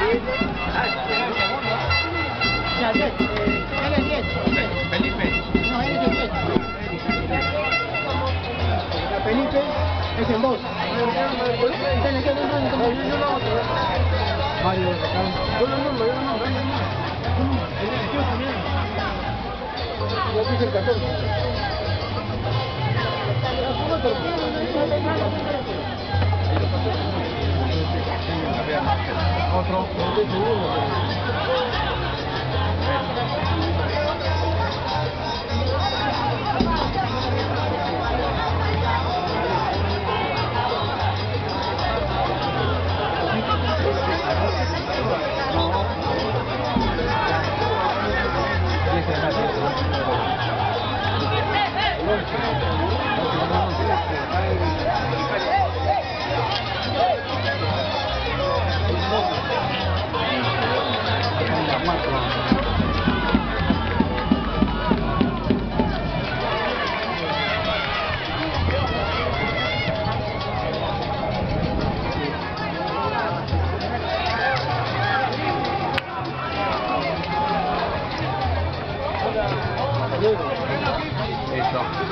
Ya, 10. Él es 10. Felipe. No, él es el 10. Felipe es el 2. Mario, yo soy el 14. Otro. Eso.